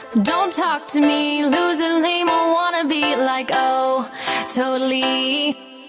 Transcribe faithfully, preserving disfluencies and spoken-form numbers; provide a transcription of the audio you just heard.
Don't talk to me, loser, lame, or wanna be like, oh, totally.